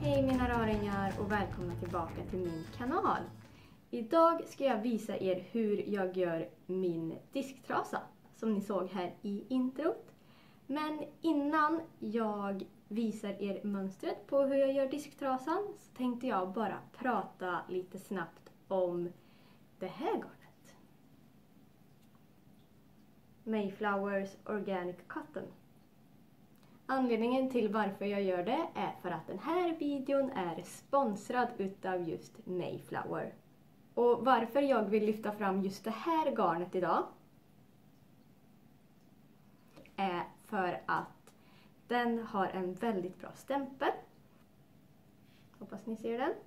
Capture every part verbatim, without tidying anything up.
Hej mina raringar och välkomna tillbaka till min kanal. Idag ska jag visa er hur jag gör min disktrasa som ni såg här i introt. Men innan jag visar er mönstret på hur jag gör disktrasan så tänkte jag bara prata lite snabbt om det här garnet. Mayflowers Organic Cotton. Anledningen till varför jag gör det är för att den här videon är sponsrad utav just Mayflower. Och varför jag vill lyfta fram just det här garnet idag är för att den har en väldigt bra stämpel. Hoppas ni ser den.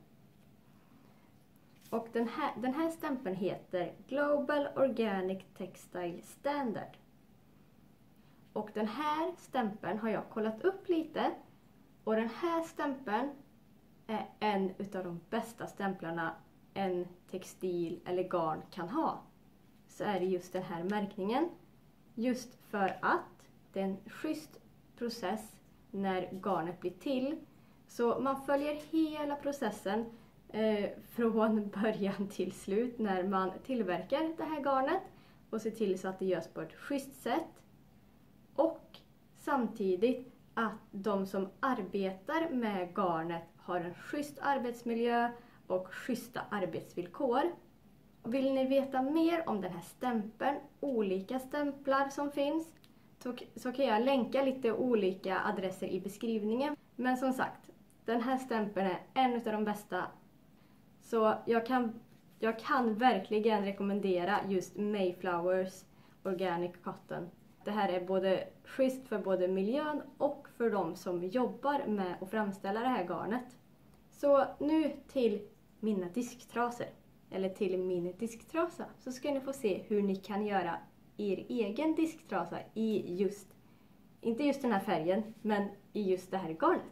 Och den här, den här stämpeln heter Global Organic Textile Standard. Och den här stämpeln har jag kollat upp lite. Och den här stämpeln är en utav de bästa stämplarna en textil eller garn kan ha. Så är det just den här märkningen. Just för att det är en schysst process när garnet blir till. Så man följer hela processen eh, från början till slut när man tillverkar det här garnet. Och ser till så att det görs på ett schysst sätt. Och samtidigt att de som arbetar med garnet har en schysst arbetsmiljö och schyssta arbetsvillkor. Vill ni veta mer om den här stämpeln, olika stämplar som finns, så, så kan jag länka lite olika adresser i beskrivningen. Men som sagt, den här stämpeln är en av de bästa. Så jag kan, jag kan verkligen rekommendera just Mayflowers Organic Cotton. Det här är både schysst för både miljön och för de som jobbar med att framställa det här garnet. Så nu till mina disktrasor. Eller till min disktrasa. Så ska ni få se hur ni kan göra er egen disktrasa i just, inte just den här färgen, men i just det här garnet.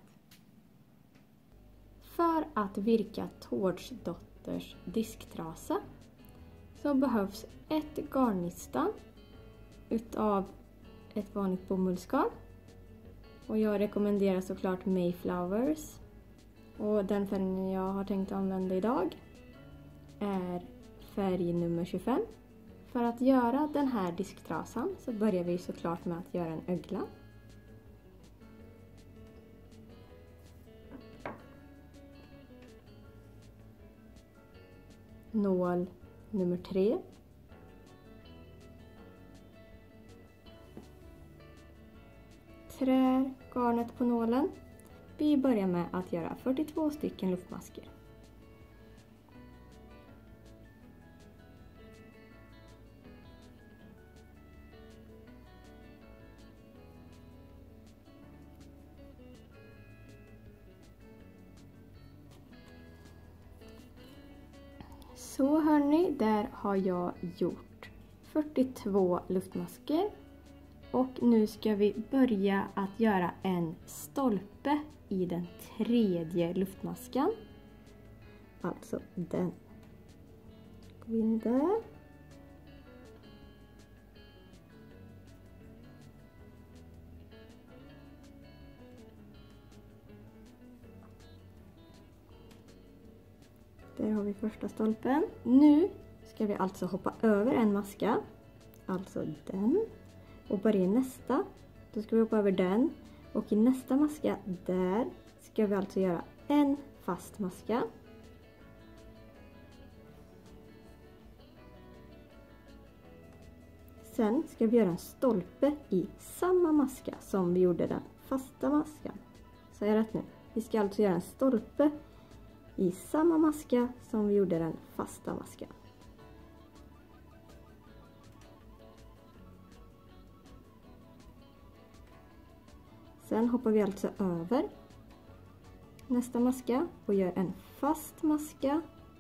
För att virka Tårtsdotters disktrasa så behövs ett garnnystan utav ett vanligt bomullsgarn. Och jag rekommenderar såklart Mayflowers. Och den färgen jag har tänkt använda idag är färg nummer tjugofem. För att göra den här disktrasan så börjar vi såklart med att göra en ögla. Nål nummer tre. Trär garnet på nålen. Vi börjar med att göra fyrtiotvå stycken luftmasker. Så hörni, där har jag gjort fyrtiotvå luftmasker. Och nu ska vi börja att göra en stolpe i den tredje luftmasken. Alltså den. Gå in där. Där har vi första stolpen. Nu ska vi alltså hoppa över en maska. Alltså den. Och börja i nästa. Då ska vi hoppa över den. Och i nästa maska där ska vi alltså göra en fast maska. Sen ska vi göra en stolpe i samma maska som vi gjorde den fasta maskan. Så är jag rätt nu? Vi ska alltså göra en stolpe i samma maska som vi gjorde den fasta maskan. Sen hoppar vi alltså över nästa maska och gör en fast maska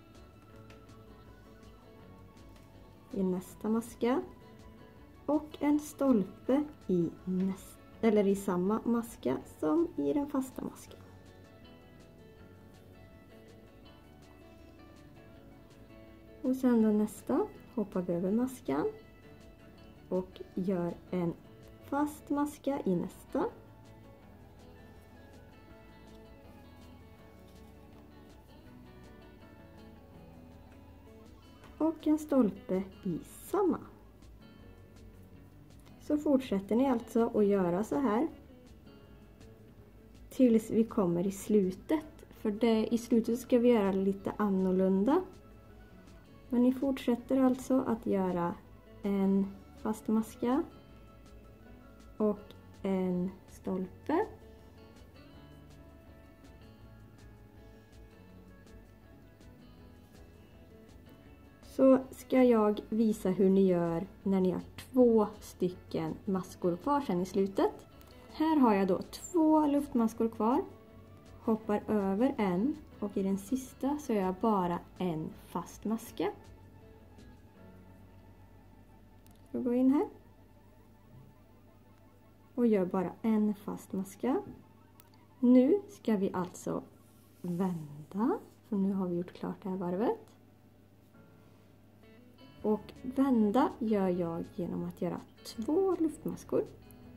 i nästa maska och en stolpe i, nästa, eller i samma maska som i den fasta masken. Och sen då nästa hoppar vi över maskan och gör en fast maska i nästa. och en stolpe i samma. Så fortsätter ni alltså att göra så här tills vi kommer i slutet. För det, i slutet ska vi göra lite annorlunda. Men ni fortsätter alltså att göra en fast maska och en stolpe. Så ska jag visa hur ni gör när ni har två stycken maskor kvar sen i slutet. Här har jag då två luftmaskor kvar. Hoppar över en och i den sista så gör jag bara en fast maska. Så gå in här. Och gör bara en fast maska. Nu ska vi alltså vända. För nu har vi gjort klart det här varvet. Och vända gör jag genom att göra två luftmaskor.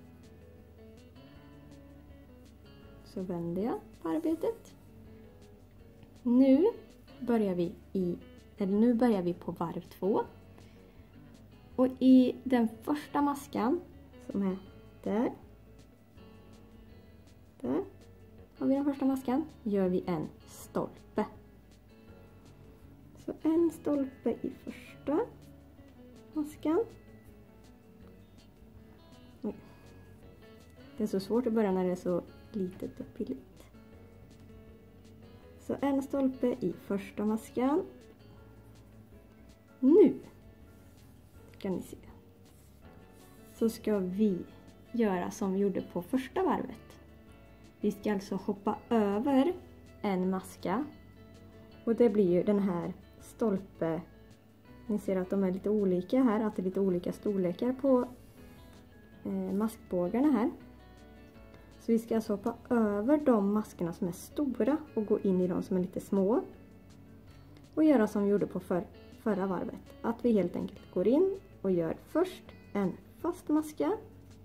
Så vänder jag på arbetet. Nu börjar vi i, eller nu börjar vi på varv två. Och i den första maskan som är där. Där har vi den första maskan. Gör vi en stolpe. Så en stolpe i första maskan. Oj. Det är så svårt att börja när det är så litet och pilligt. Så en stolpe i första maskan. Nu ska ni se. Så ska vi göra som vi gjorde på första varvet. Vi ska alltså hoppa över en maska. Och det blir ju den här stolpe. Ni ser att de är lite olika här. Att det är lite olika storlekar på eh, maskbågarna här. Så vi ska alltså hoppa över de maskerna som är stora och gå in i de som är lite små. Och göra som vi gjorde på för, förra varvet. Att vi helt enkelt går in och gör först en fast maska.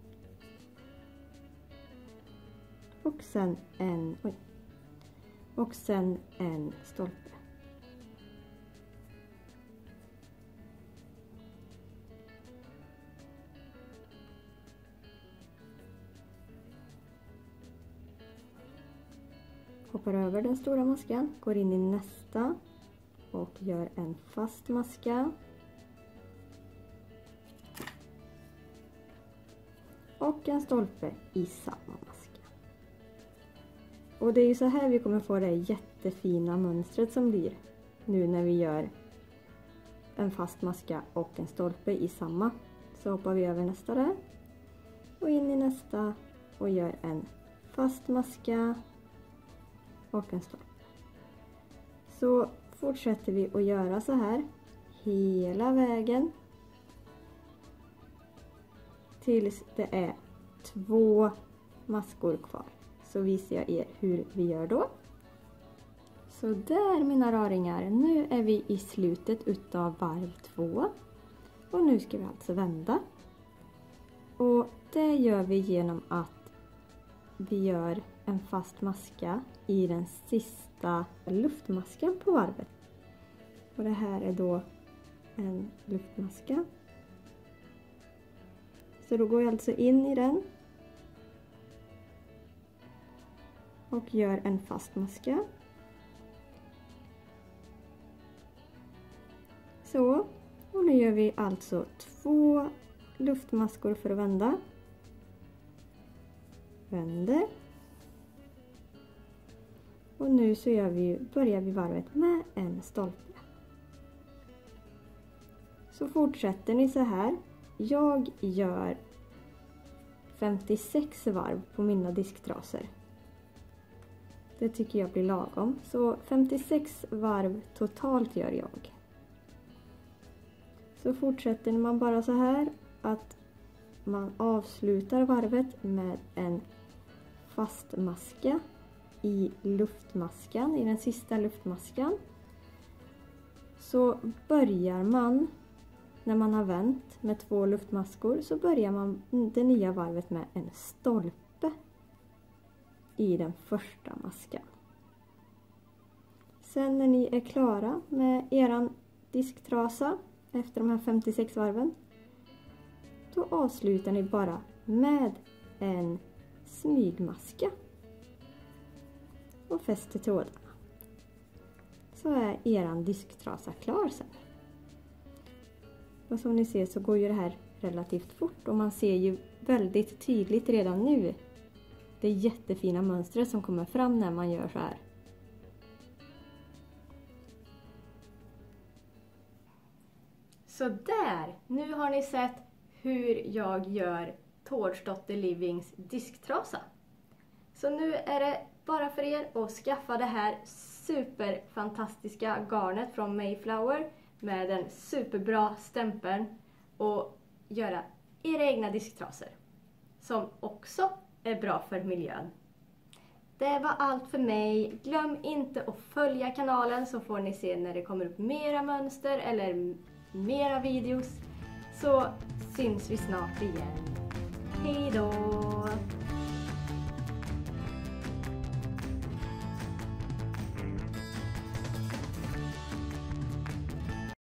Och sen en, oj, och sen en stolpe. Hoppar över den stora maskan, går in i nästa och gör en fast maska. Och en stolpe i samma maska. Och det är ju så här vi kommer få det jättefina mönstret som blir nu när vi gör en fast maska och en stolpe i samma. Så hoppar vi över nästa där och in i nästa och gör en fast maska och en stolpe. Så fortsätter vi att göra så här hela vägen tills det är två maskor kvar. Så visar jag er hur vi gör då. Så där mina raringar, nu är vi i slutet utav varv två. Och nu ska vi alltså vända. Och det gör vi genom att vi gör en fast maska i den sista luftmaskan på varvet. Och det här är då en luftmaska. Så då går jag alltså in i den. Och gör en fast maska. Så, och nu gör vi alltså två luftmaskor för att vända. Vänder. Och nu så gör vi, börjar vi varvet med en stolpe. Så fortsätter ni så här. Jag gör femtiosex varv på mina disktrasor. Det tycker jag blir lagom. Så femtiosex varv totalt gör jag. Så fortsätter man bara så här att man avslutar varvet med en fast maska i luftmaskan, i den sista luftmaskan. Så börjar man, när man har vänt med två luftmaskor, så börjar man det nya varvet med en stolpe i den första maskan. Sen när ni är klara med eran disktrasa efter de här femtiosex varven, då avslutar ni bara med en smygmaska och fäster trådarna. Så är eran disktrasa klar sen. Och som ni ser så går ju det här relativt fort och man ser ju väldigt tydligt redan nu det jättefina mönstret som kommer fram när man gör så här. Så där! Nu har ni sett hur jag gör Tårdsdotter Livings disktrasa. Så nu är det bara för er att skaffa det här superfantastiska garnet från Mayflower med den superbra stämpeln och göra era egna disktrasor som också är bra för miljön. Det var allt för mig. Glöm inte att följa kanalen så får ni se när det kommer upp mera mönster eller mera videos. Så syns vi snart igen. Hej då!